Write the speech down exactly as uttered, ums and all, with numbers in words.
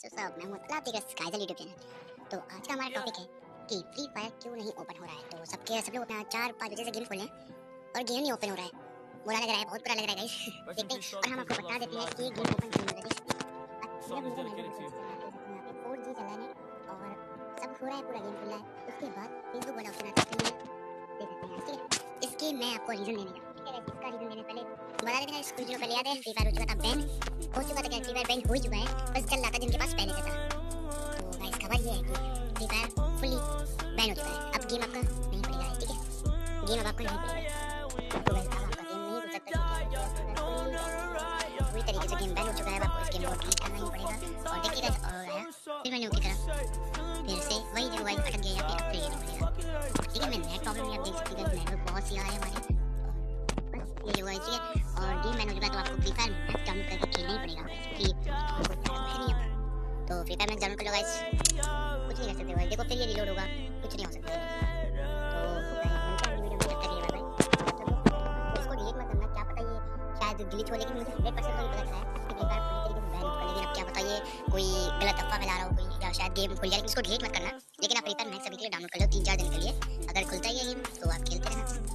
कैसे हो सब? मैं हूं मतलब आप देख रहे हैं स्काइजल यूट्यूब चैनल। तो आज का हमारा टॉपिक है कि फ्री फायर क्यों नहीं ओपन हो रहा है। तो सबके सब लोग अपना चार पाँच बजे से गेम खोले और गेम नहीं ओपन हो रहा है। बुरा लग रहा है, बहुत बुरा लग रहा है गाइस। देखते हैं और हम आपको बता देते हैं कि गेम ओपन क्यों नहीं हो रहा है। फोर जी चला है और सब हो रहा है, पूरा गेम खुल रहा है। उसके बाद फेसबुक वाला ऑप्शन आता है, देख सकते हैं। ठीक है, इसके मैं आपको रीजन देने का ठीक है। इसका रीजन देने पहले बता देते हैं। कुछ दिनों पहले याद है फ्री फायर हो चुका था बैन, हो चुका था क्या फ्री फायर बैन हो चुका है, बस चल रहा था जिनके पास पहले से था। तो गाइस खबर ये है कि फ्री फायर फुली बैन हो चुका है। अब गेम आपका नहीं खुलेगा है, ठीक है। गेम अब आपका नहीं खुलेगा। तो गाइस अब आपका गेम नहीं खुल सकता पूरी तरीके से गेम बैन हो चुका है। अब आपको इस गेम को डिलीट करना ही पड़ेगा। और देखिए गाइस और आया फिर मैंने की तरह फिर से वही जगह गाइस अटक गया या फिर अब फिर ये नहीं खुलेगा। ठीक है, मैं नेट प्रॉब्लम नहीं, आप देख सकते हैं गाइस नेटवर्क बहुत सी आ रहा है हमारे। बस ये हुआ है, ठीक है। और गेम मैन हो चुका है तो आपको फ्री फायर मैक्स डाउनलोड करके खेलना ही पड़ेगा क्योंकि कोई चारा है नहीं अपना। तो फ्री फायर मैक्स डाउनलोड कर लो गाइस, कुछ नहीं कर सकते भाई। देखो फिर ये रिलोड होगा, कुछ नहीं हो सकता। तो गाइस मिलते हैं वीडियो में, जब तक ये बाय बाय। इसको डिलीट मत करना, क्या पता ये शायद डिलीट हो, लेकिन मुझे हंड्रेड परसेंट नहीं पता चला है कि फ्री फायर पूरी तरीके से बैन होगा। लेकिन अब क्या पता ये कोई गलत अफवाह फैला रहा हो कोई, या शायद गेम खुल जाए। लेकिन इसको डिलीट मत करना, लेकिन आप फ्री फायर मैक्स अभी के लिए डाउनलोड कर लो तीन चार दिन के लिए। अगर खुलता ही है गेम तो आप खेलते रहना।